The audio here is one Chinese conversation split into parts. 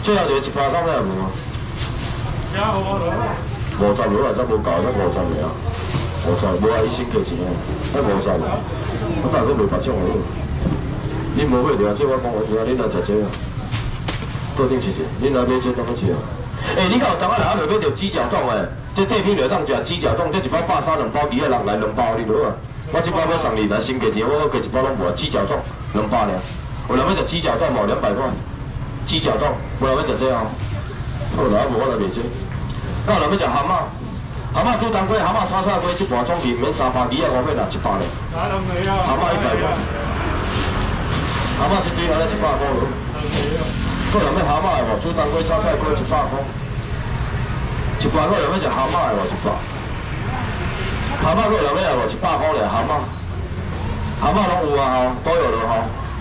最后一个100上尾也无啊。50落来才无够，才50个啊，50，无啊，伊先加钱啊，才50个。我大概卖别种个。恁无买着，即我讲，恁来食这啊，桌顶是，恁来买这当去吃啊。你敢有当啊来落买着鸡脚冻诶？这退品就当食鸡脚冻，这一包130，2包2个人来2包，你无啊？我这包要送你来先加钱，我加一包拢无啊，鸡脚冻200尔。有人要食鸡脚冻无？200块。鸡脚冻，无人要食这哦。好啦，无我来卖这。敢有人要食蛤蟆？蛤蟆煮冬瓜，蛤蟆炒菜粿，一盘总计免300、2啊500啦，100咧。蛤蟆100块。蛤蟆一堆安尼100块咯。个人要蛤蟆的无？煮冬瓜炒菜粿100块。100块人要食蛤蟆的无？100。蛤蟆个人要无？100块咧蛤蟆。蛤蟆拢有啊吼，都有了吼。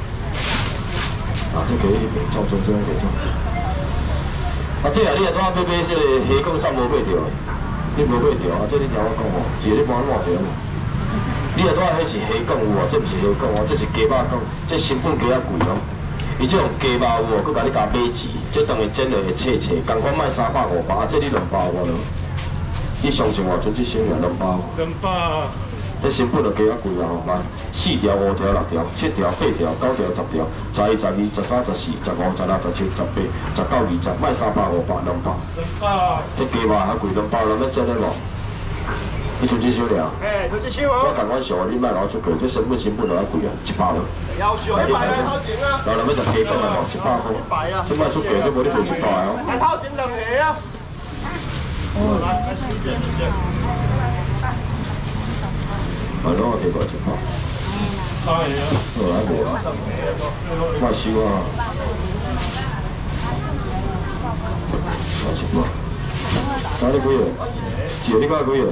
啊，这可以种这样可以种。啊，这啊你啊拄仔买这个虾讲啥无买着？你无买着啊？这你听我讲吼，一个你帮我换着嘛。你啊拄仔迄是虾讲有哦，这毋是虾讲哦，这是鸡肉讲，这成本加啊贵哦。伊这用鸡肉有哦，佮甲你加买钱，这当然煎落会脆脆，共款卖300、500，啊这你2包无咯？你上前偌阵这省了2包。200。这成本就加啊贵啊吼，来4条、5条、6条、7条、8条、9条、10条、11、12、13、14、15、16、17、18、19、20，卖300、500、200。这鸡肉还贵2包，人要食得无？你出这少了？出这少哦。我同阮俗，你莫老出过，这成本就啊贵啊，1包了。要少100啊，头前啊。然后人要食鸡肝啊，100块。这莫出过，这无你卖100哦。来头前2个啊。啊，拢我提过100。好啊，无啊，莫收啊。100。哪里几个？一个你讲几个？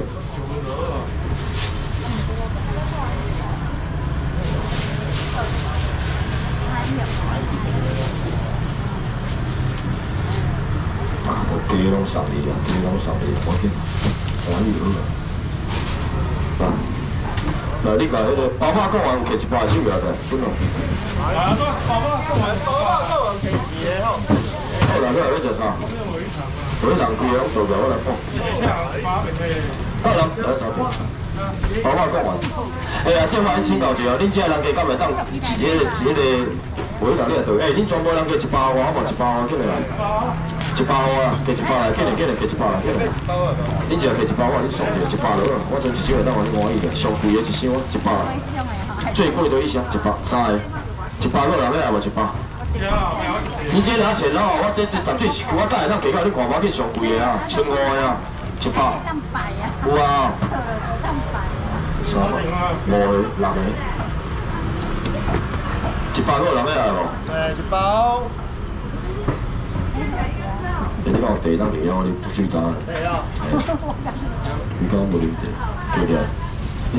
啊，我鸡拢送你啊，鸡拢送你，赶紧，赶紧去啊！来，你甲迄个包包讲完，摕100的手表来，准哦。来，包包讲完摕2个吼。好啦，你后要食啥？每人规个拢做着，我来讲。好人来头边。包包讲完。这番请教一下，恁这人家敢会当一个每人你来做？恁全部人加100外，好无？100外，紧来。100外啊，加100来，紧来，加100来，紧来。恁只加100外，恁送着100落，我阵一箱会当互你满意的，上贵的一箱100来，最贵的一箱100，3个，100落人要来无100？直接拿钱咯，我这绝对是我等下当加到你看无紧上贵的啊，1500的啊，100。有啊。3个、5个、6个，100落人要来无？100。你讲有地当地啊，你不水单。对啊。你讲无啉地，对不对？你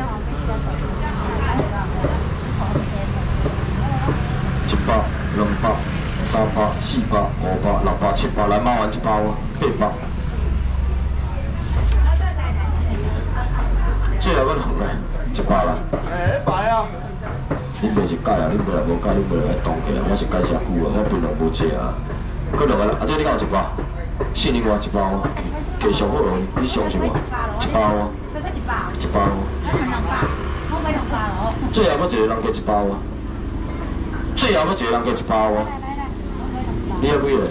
100。100、200、300、400、500、600、700，来买完100啊，800。最后要两个，100啦。100啊。恁袂是改啊，恁袂来无改，恁袂来动起啊，我是改遮久啊，我本来无切啊。搁两个啦，啊这你敢有100？信你我100啊，加上好哦，你上是无？100啊。100啊。最后要一个人加100啊。最后要一个人加100啊。你要几个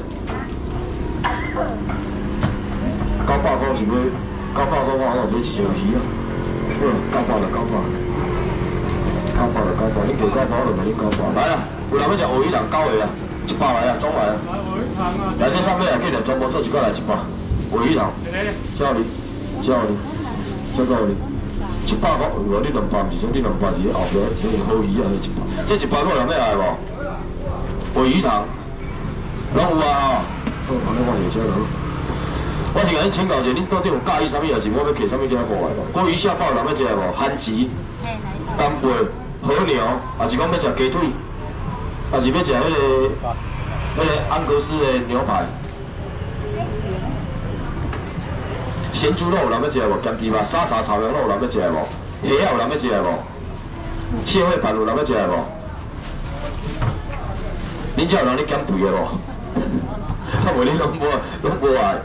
？900块是要900块，我买一条鱼啊。900就900。900就900，你加900就卖你900。来啊，有人要食鲈鱼蛋9个啊，100来啊，装来啊。来这上面啊，记得全部做一个来100，鲈鱼蛋，小你，小你，100块，如果你200唔是说你200是后边这个好鱼啊，100，这100块人要来无？鲈鱼蛋，拢有啊吼。好，安尼我就这咯。我是甲恁请教者，恁到底有介意啥物，还是我要摕啥物叫货来无？鲑鱼下鲍人要食无？番薯、干贝、和牛，还是讲要食鸡腿，还是要食迄个安格斯的牛排？咸猪肉有人要食无？咸猪肉、沙茶炒羊肉有人要食无？虾仔有人要食无？切惠饭有人要食无？恁遮有人咧减肥的无？ 无你拢无爱。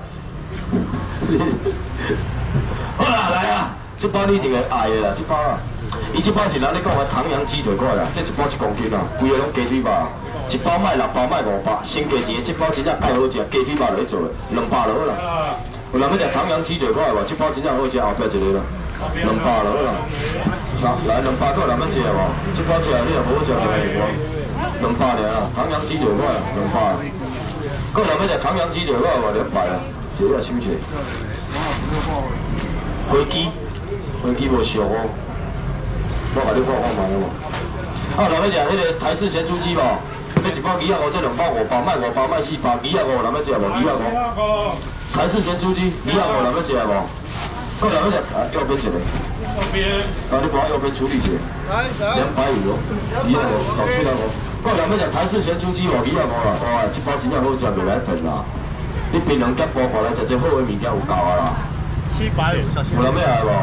好啦，来啊！这包你一定会爱的啦，这包啊！伊这包是人咧讲的唐扬鸡腿块啦，这一包1公斤啊，规个拢鸡腿肉，一包卖6包卖500，先价钱的这包真正介好食，鸡腿肉落去做的，200就好啦。有人要食唐扬鸡腿块无？这包真正好食，后壁一个啦，200就好啦。来200个人要食无？这包食你若无好食就卖我，200尔，唐扬鸡腿块200。个人要食唐扬鸡腿块无？200啊，一个收者。飞机无熟哦，我甲你看卖无。啊，人要食迄个台式咸猪鸡无？这一包250，这2包5包，卖5包卖4包，250人要食无？250。台式咸猪鸡250人要食无？个人要食右边一个。右边。啊，你帮我右边处理一下。250哦，250找出来无？个人要食台式咸猪鸡无？250啦，哇，这包真正好食，袂来骗啦。你平常夹包看来食这好的物件有够啊啦。750，有人要来无？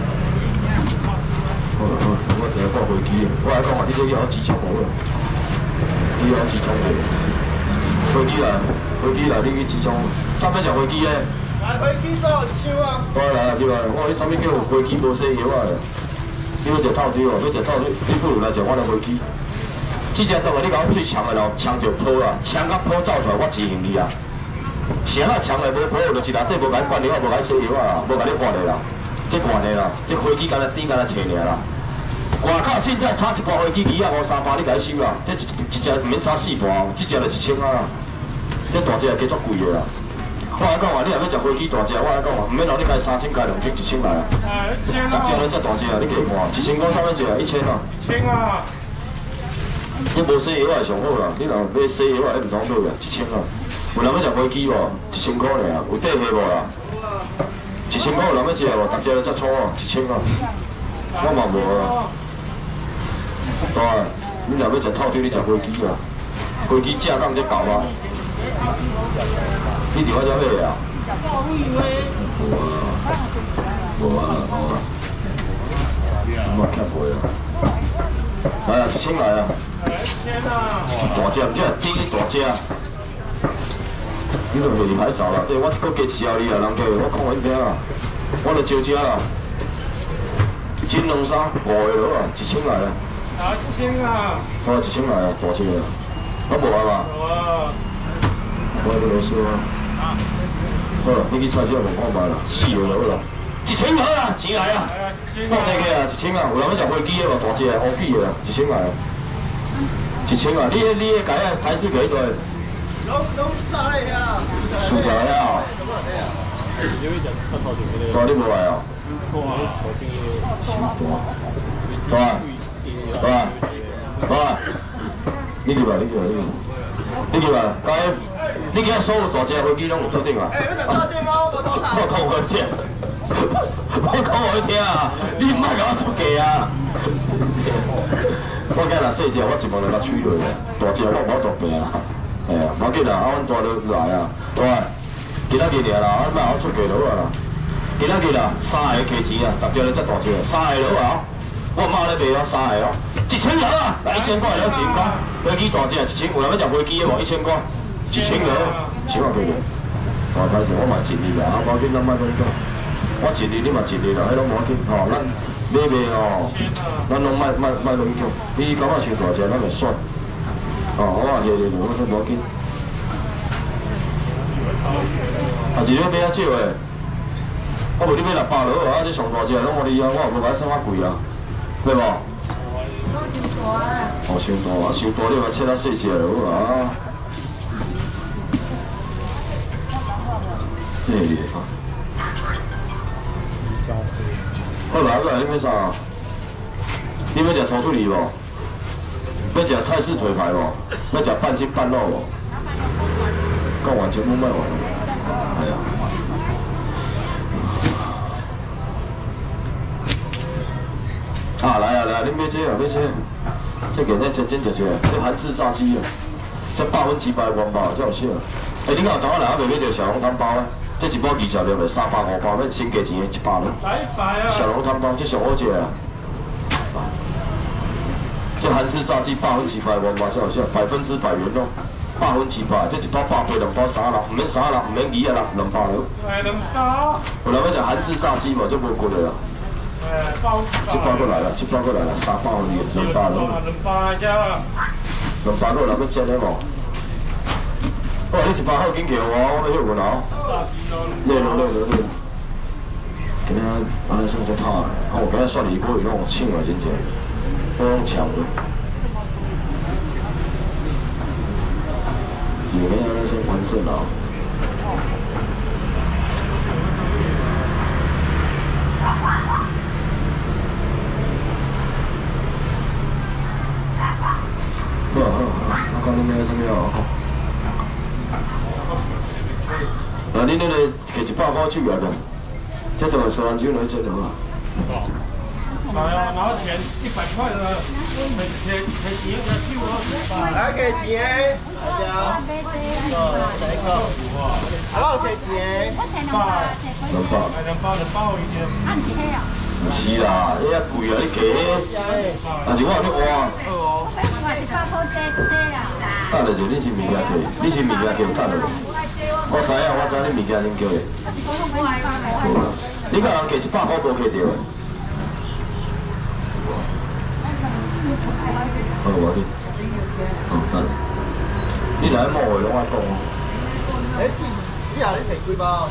好，我一下看飞机，我来讲嘛，你这要机枪无啦？你要机枪无？飞机来，你去机枪。啥物食飞机咧？来飞机做1箱啊！来，哇，你啥物叫有飞机无洗药啊？你要食透水哦，要食透水，你不如来食我的飞机。这只东西你甲我最强的咯，枪着泡啊，枪甲泡走出来，我支持你啊！谁啊枪的无泡，就是内底无甲管理好，无甲洗药啊，无甲你换的啦，这换的啦，这飞机敢若顶敢若切尔啦。外口凊彩差一包飞机250、3包，你甲伊收啦，这一只毋免差4包，这只就1000啊啦，这大只也加足贵的啦。我来讲话，你若要食飞机大只，我来讲话，毋免让你开3000开2000、1000来啊。大只咱只大只啊，你加看，1000块啥物只啊？1000啊。1000啊。这无洗药也上好啦，你若要洗药也毋通买啊，1000啊。有人要食飞机无？1000块尔，有底下无啦？1000块有人要食无？大只才粗啊，1000啊。我嘛无啊。对啊，你若要食透水，你食飞机啊。飞机正港才够啊。你伫我遮买啊？无啊，我欠赔啊。来啊，1000来啊！大只，这顶大只。你都袂离海走啦，对我搁加笑你啊，人家我讲互你听啊，我著招只啦。金龙沙5个落啊，1000来啊。1000啊。哦，1000来啊，大只啊。我无啊嘛。有啊。我要螺丝啊。好啦，你去菜市场问看卖啦，4个就好啦。1000好啦，钱来啊。我摕起啊，1000啊，有人要食飞机的无？大只的乌鸡的，1000来啊。1000啊，你个改啊，台式几多？拢炸嘞呀！薯条呀！大你无来哦？大，你去吧，你去吧，该你今所有大只飞机拢有桌顶啊？你着桌顶哦，无桌头。我讲我听，我讲我听啊！你唔莫甲我出价啊！我今若细只，我一问就甲吹落，大只我无大病啊。哎呀，无要紧啦，啊，阮大佬来啊，对，今仔日尔啦，莫我出价就好啦。今仔日啦，3个加钱啊，大只咧才大只，3个好啊，我妈咧卖哦，3个哦，1000元啊，来1000块了1000块，飞机大只1000，有人要食飞机的无？1000块，1000元，1000块几个？我歹势，我嘛尽力啦，啊，无要紧，咱莫讲讲，我尽力，你嘛尽力啦，迄拢无要紧，吼，咱买吼，咱拢莫拢讲，你感觉伤大只，咱就算。哦，我话谢你，我说无要紧。啊，一日买较少诶，我无你买600落啊，这上大只拢无你啊，我也无甲算遐贵啊，对无？哦，伤大啊，伤大你嘛切较细只就好啊。好啦，过来你要啥？你要食土兔梨无？要食泰式腿排无？要食半筋半肉无？讲完全部卖完了。哎呀！啊，来啊来啊，你买这啊买这，这个真真食这，这韩式炸鸡啊，这100分几百元吧，这有少。哎，你看台湾人还袂买着小笼汤包啊？这一包20粒的，300、500，咱先价钱100了。小笼汤包这上好食啊！这韩式炸鸡100分几百元吧，这有少，100%原肉。 100分200，这1包180，2包300，唔免300，唔免200啦，200了。 哎，200。 有人要食韩式炸鸡嘛，这无贵的啦。这包过来了，这包过来了，300块200了。 200只。 200个人要煎的无？哦，你1包好紧叫我，我要休困啊。累了。今仔安尼算只拍，我今仔雪梨锅伊拢有抢啊，真正，都用抢的。今日安尼先完胜啊。好，我讲恁买啥物哦？那恁那个摕100块手来个，这等于10万酒来这了啊。 来啊，拿钱100块的，摕钱个酒啊， 来给钱，大家。来一个。好，给钱。 200一件。 唔是啦，迄遐贵啊！你加迄，但是我有咧换。等下就你是物件摕，你是物件摕等下。我知影，你物件恁叫的。无啦，你甲人加100块无摕到的。好，我你。等。你来摸的拢爱讲哦。 你下你摕几包？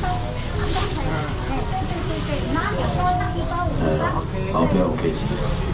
好，不要客气。